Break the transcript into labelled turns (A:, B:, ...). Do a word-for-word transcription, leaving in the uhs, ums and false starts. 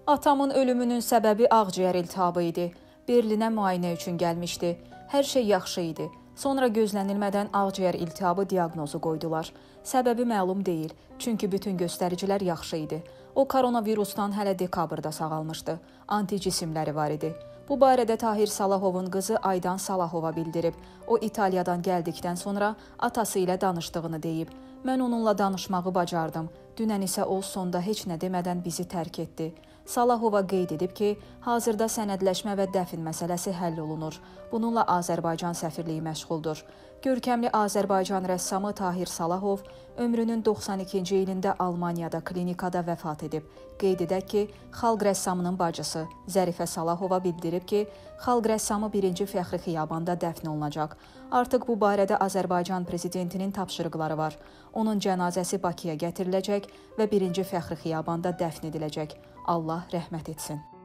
A: Atamın ölümünün səbəbi ağciyər iltihabı idi. Berlinə müayinə üçün gəlmişdi. Hər şey yaxşı idi. Sonra gözlənilmədən ağciyər iltihabı diaqnozu qoydular. Səbəbi məlum deyil, çünki bütün göstəricilər yaxşı idi. O koronavirusdan hələ dekabrda sağalmışdı. Anticismləri var idi. Bu barədə Tahir Salahovun qızı Aydan Salahova bildirib. O İtaliyadan gəldikdən sonra atası ilə danışdığını deyib. Mən onunla danışmağı bacardım. Dünən isə o sonda heç nə demədən bizi tərk etdi. Salahova qeyd edib ki, hazırda sənədləşmə və dəfn məsələsi həll olunur. Bununla Azərbaycan səfirliyi məşğuldur. Görkəmli Azərbaycan rəssamı Tahir Salahov ömrünün doxsan ikinci ilində Almaniyada klinikada vəfat edib. Qeyd edək ki, xalq rəssamının bacısı Zərifə Salahova bildirib ki, xalq rəssamı birinci Fəxri Xiyabanda dəfn olunacaq. Artıq bu barədə Azərbaycan prezidentinin tapşırıqları var. Onun cənazəsi Bakıya gətiriləcək və birinci Fəxri Xiyabanda dəfn ediləcək. Allah rəhmət etsin.